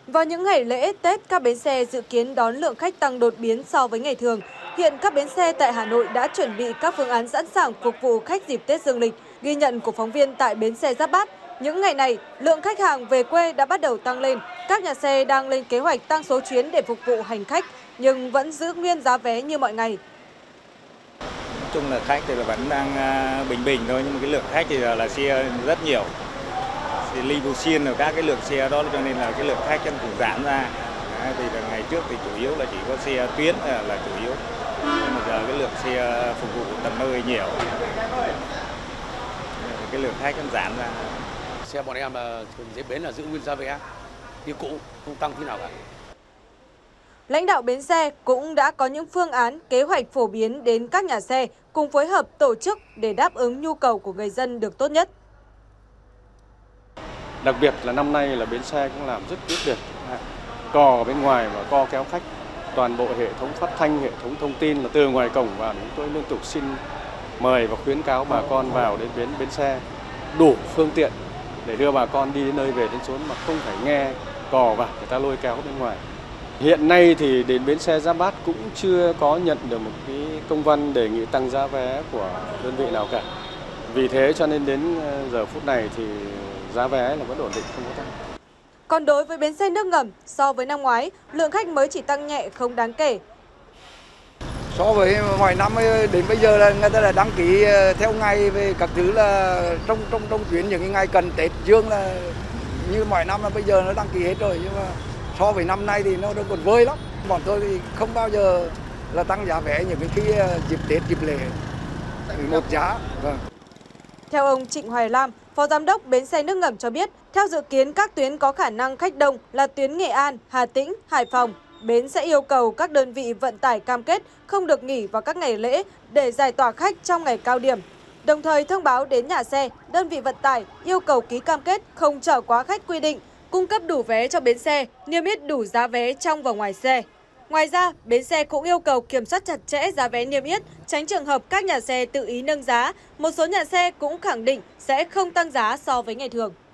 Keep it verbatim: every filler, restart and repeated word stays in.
Vào những ngày lễ, Tết, các bến xe dự kiến đón lượng khách tăng đột biến so với ngày thường. Hiện các bến xe tại Hà Nội đã chuẩn bị các phương án sẵn sàng phục vụ khách dịp Tết dương lịch. Ghi nhận của phóng viên tại bến xe Giáp Bát, những ngày này, lượng khách hàng về quê đã bắt đầu tăng lên. Các nhà xe đang lên kế hoạch tăng số chuyến để phục vụ hành khách, nhưng vẫn giữ nguyên giá vé như mọi ngày. Nói chung là khách thì là vẫn đang bình bình thôi, nhưng mà cái lượng khách thì là, là xe rất nhiều. Thì limousine rồi các cái lượng xe đó cho nên là cái lượng khách cũng giảm ra. Đấy, vì là ngày trước thì chủ yếu là chỉ có xe tuyến là, là chủ yếu. Nhưng mà giờ cái lượng xe phục vụ tận nơi nhiều. Cái lượng khách cũng giảm ra. Xe bọn em là dưới bến là giữ nguyên giá vé như cũ, không tăng thế nào cả. Lãnh đạo bến xe cũng đã có những phương án, kế hoạch phổ biến đến các nhà xe cùng phối hợp tổ chức để đáp ứng nhu cầu của người dân được tốt nhất. Đặc biệt là năm nay là bến xe cũng làm rất quyết liệt, cò ở bên ngoài và co kéo khách, toàn bộ hệ thống phát thanh, hệ thống thông tin là từ ngoài cổng vào, chúng tôi liên tục xin mời và khuyến cáo bà con vào đến bến bến xe đủ phương tiện để đưa bà con đi đến nơi về đến chốn mà không phải nghe cò và người ta lôi kéo bên ngoài. Hiện nay thì đến bến xe Giáp Bát cũng chưa có nhận được một cái công văn đề nghị tăng giá vé của đơn vị nào cả. Vì thế cho nên đến giờ phút này thì giá vé là vẫn ổn định, không có tăng. Còn đối với bến xe nước ngầm, so với năm ngoái, lượng khách mới chỉ tăng nhẹ không đáng kể. So với mọi năm đến bây giờ là người ta đã đăng ký theo ngày về các thứ là trong trong trong chuyến những cái ngày cần Tết Dương là như mọi năm là bây giờ nó đăng ký hết rồi, nhưng mà so với năm nay thì nó đang còn vơi lắm. Bọn tôi thì không bao giờ là tăng giá vé những cái khi dịp Tết dịp lễ một giá. Vâng. Theo ông Trịnh Hoài Lam, Phó Giám đốc bến xe nước ngầm cho biết, theo dự kiến các tuyến có khả năng khách đông là tuyến Nghệ An, Hà Tĩnh, Hải Phòng. Bến sẽ yêu cầu các đơn vị vận tải cam kết không được nghỉ vào các ngày lễ để giải tỏa khách trong ngày cao điểm. Đồng thời thông báo đến nhà xe, đơn vị vận tải yêu cầu ký cam kết không chở quá khách quy định, cung cấp đủ vé cho bến xe, niêm yết đủ giá vé trong và ngoài xe. Ngoài ra, bến xe cũng yêu cầu kiểm soát chặt chẽ giá vé niêm yết, tránh trường hợp các nhà xe tự ý nâng giá. Một số nhà xe cũng khẳng định sẽ không tăng giá so với ngày thường.